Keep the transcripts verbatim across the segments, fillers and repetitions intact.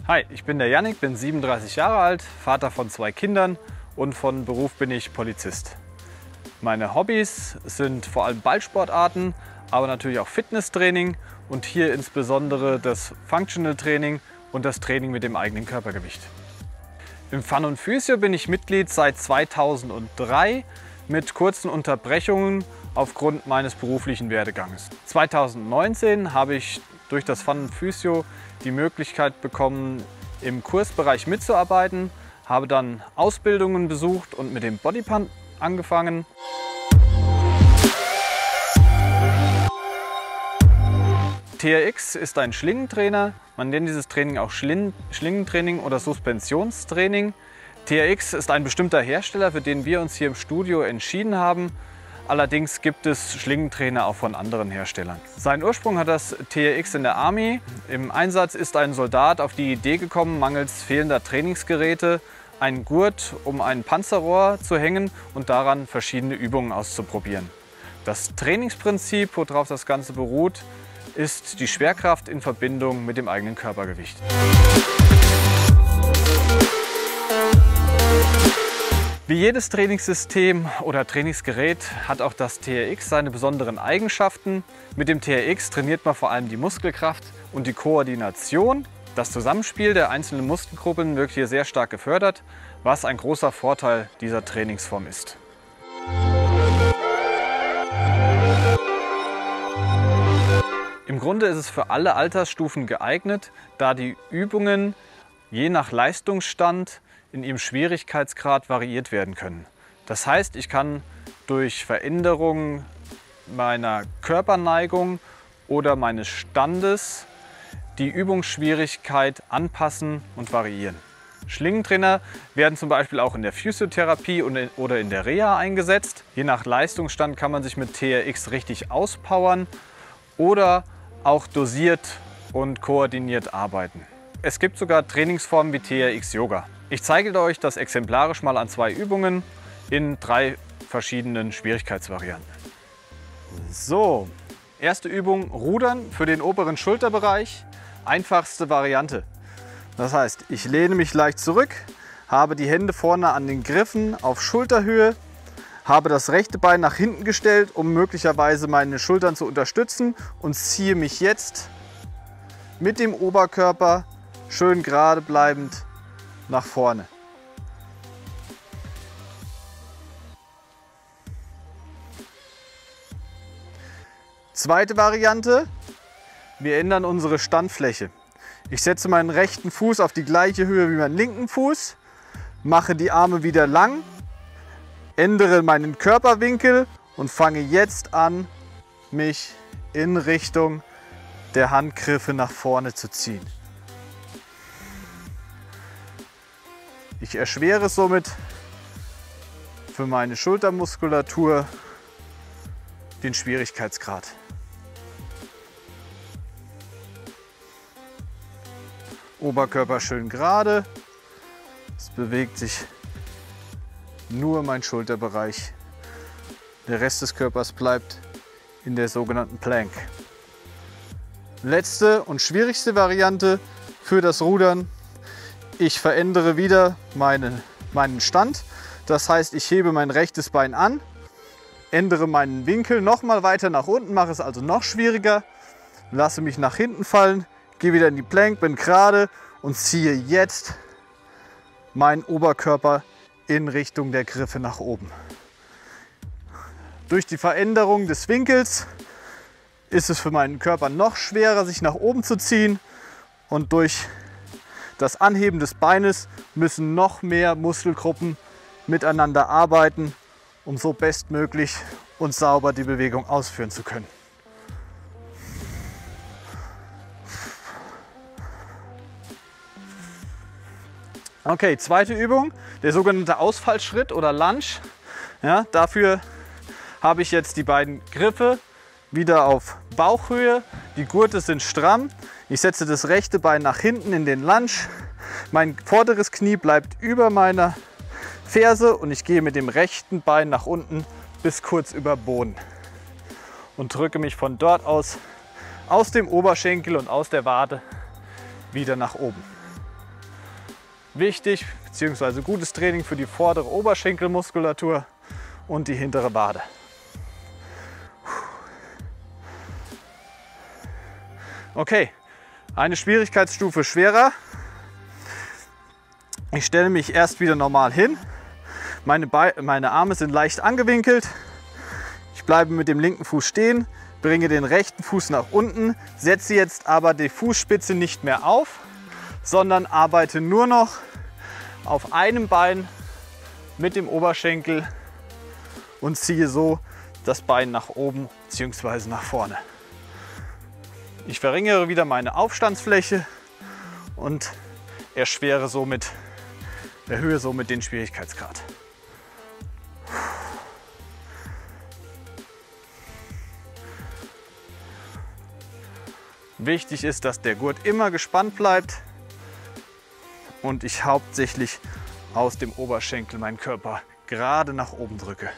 Hi, ich bin der Jannik, bin siebenunddreißig Jahre alt, Vater von zwei Kindern und von Beruf bin ich Polizist. Meine Hobbys sind vor allem Ballsportarten, aber natürlich auch Fitnesstraining und hier insbesondere das Functional Training und das Training mit dem eigenen Körpergewicht. Im Fun und Physio bin ich Mitglied seit zweitausenddrei mit kurzen Unterbrechungen aufgrund meines beruflichen Werdeganges. zweitausendneunzehn habe ich durch das Fun und Physio die Möglichkeit bekommen, im Kursbereich mitzuarbeiten, habe dann Ausbildungen besucht und mit dem Bodypump angefangen. T R X ist ein Schlingentrainer. Man nennt dieses Training auch Schlingentraining oder Suspensionstraining. T R X ist ein bestimmter Hersteller, für den wir uns hier im Studio entschieden haben. Allerdings gibt es Schlingentrainer auch von anderen Herstellern. Seinen Ursprung hat das T R X in der Army. Im Einsatz ist ein Soldat auf die Idee gekommen, mangels fehlender Trainingsgeräte einen Gurt um ein Panzerrohr zu hängen und daran verschiedene Übungen auszuprobieren. Das Trainingsprinzip, worauf das Ganze beruht, ist die Schwerkraft in Verbindung mit dem eigenen Körpergewicht. Wie jedes Trainingssystem oder Trainingsgerät hat auch das T R X seine besonderen Eigenschaften. Mit dem T R X trainiert man vor allem die Muskelkraft und die Koordination. Das Zusammenspiel der einzelnen Muskelgruppen wird hier sehr stark gefördert, was ein großer Vorteil dieser Trainingsform ist. Im Grunde ist es für alle Altersstufen geeignet, da die Übungen je nach Leistungsstand in ihrem Schwierigkeitsgrad variiert werden können. Das heißt, ich kann durch Veränderungen meiner Körperneigung oder meines Standes die Übungsschwierigkeit anpassen und variieren. Schlingentrainer werden zum Beispiel auch in der Physiotherapie oder in der Reha eingesetzt. Je nach Leistungsstand kann man sich mit T R X richtig auspowern oder auch dosiert und koordiniert arbeiten. Es gibt sogar Trainingsformen wie T R X Yoga. Ich zeige euch das exemplarisch mal an zwei Übungen in drei verschiedenen Schwierigkeitsvarianten. So, erste Übung: Rudern für den oberen Schulterbereich. Einfachste Variante. Das heißt, ich lehne mich leicht zurück, habe die Hände vorne an den Griffen auf Schulterhöhe, habe das rechte Bein nach hinten gestellt, um möglicherweise meine Schultern zu unterstützen und ziehe mich jetzt mit dem Oberkörper schön gerade bleibend nach vorne. Zweite Variante: Wir ändern unsere Standfläche. Ich setze meinen rechten Fuß auf die gleiche Höhe wie meinen linken Fuß, mache die Arme wieder lang, ändere meinen Körperwinkel und fange jetzt an, mich in Richtung der Handgriffe nach vorne zu ziehen. Ich erschwere somit für meine Schultermuskulatur den Schwierigkeitsgrad. Oberkörper schön gerade. Es bewegt sich nur mein Schulterbereich. Der Rest des Körpers bleibt in der sogenannten Plank. Letzte und schwierigste Variante für das Rudern: Ich verändere wieder meine, meinen Stand. Das heißt, ich hebe mein rechtes Bein an, ändere meinen Winkel noch mal weiter nach unten, mache es also noch schwieriger, lasse mich nach hinten fallen, gehe wieder in die Plank, bin gerade und ziehe jetzt meinen Oberkörper in Richtung der Griffe nach oben. Durch die Veränderung des Winkels ist es für meinen Körper noch schwerer, sich nach oben zu ziehen, und durch das Anheben des Beines müssen noch mehr Muskelgruppen miteinander arbeiten, um so bestmöglich und sauber die Bewegung ausführen zu können. Okay, zweite Übung, der sogenannte Ausfallschritt oder Lunge. Ja, dafür habe ich jetzt die beiden Griffe wieder auf Bauchhöhe. Die Gurte sind stramm. Ich setze das rechte Bein nach hinten in den Lunge. Mein vorderes Knie bleibt über meiner Ferse und ich gehe mit dem rechten Bein nach unten bis kurz über Boden und drücke mich von dort aus, aus dem Oberschenkel und aus der Wade wieder nach oben. Wichtig bzw. gutes Training für die vordere Oberschenkelmuskulatur und die hintere Wade. Okay, eine Schwierigkeitsstufe schwerer. Ich stelle mich erst wieder normal hin. Meine, Be- meine Arme sind leicht angewinkelt. Ich bleibe mit dem linken Fuß stehen, bringe den rechten Fuß nach unten, setze jetzt aber die Fußspitze nicht mehr auf, sondern arbeite nur noch auf einem Bein mit dem Oberschenkel und ziehe so das Bein nach oben bzw. nach vorne. Ich verringere wieder meine Aufstandsfläche und erschwere somit, erhöhe somit den Schwierigkeitsgrad. Wichtig ist, dass der Gurt immer gespannt bleibt und ich hauptsächlich aus dem Oberschenkel meinen Körper gerade nach oben drücke.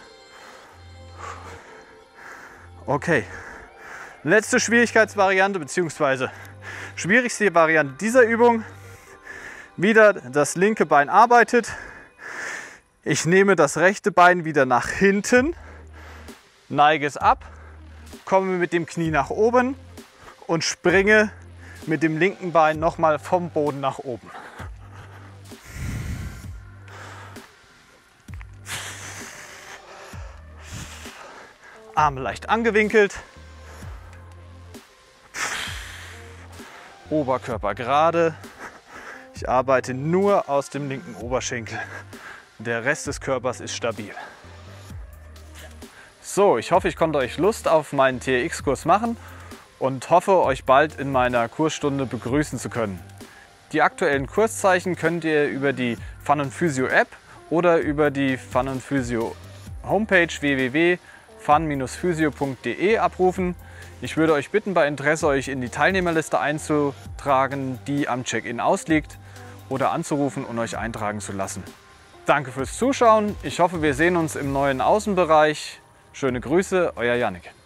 Okay, letzte Schwierigkeitsvariante bzw. schwierigste Variante dieser Übung. Wieder das linke Bein arbeitet. Ich nehme das rechte Bein wieder nach hinten, neige es ab, komme mit dem Knie nach oben und springe mit dem linken Bein nochmal vom Boden nach oben. Arme leicht angewinkelt, Oberkörper gerade. Ich arbeite nur aus dem linken Oberschenkel. Der Rest des Körpers ist stabil. So, ich hoffe, ich konnte euch Lust auf meinen T R X-Kurs machen und hoffe, euch bald in meiner Kursstunde begrüßen zu können. Die aktuellen Kurszeichen könnt ihr über die Fun und Physio App oder über die Fun und Physio Homepage w w w punkt fun Bindestrich physio punkt de abrufen. Ich würde euch bitten, bei Interesse euch in die Teilnehmerliste einzutragen, die am Check-in ausliegt, oder anzurufen und euch eintragen zu lassen. Danke fürs Zuschauen. Ich hoffe, wir sehen uns im neuen Außenbereich. Schöne Grüße, euer Jannik.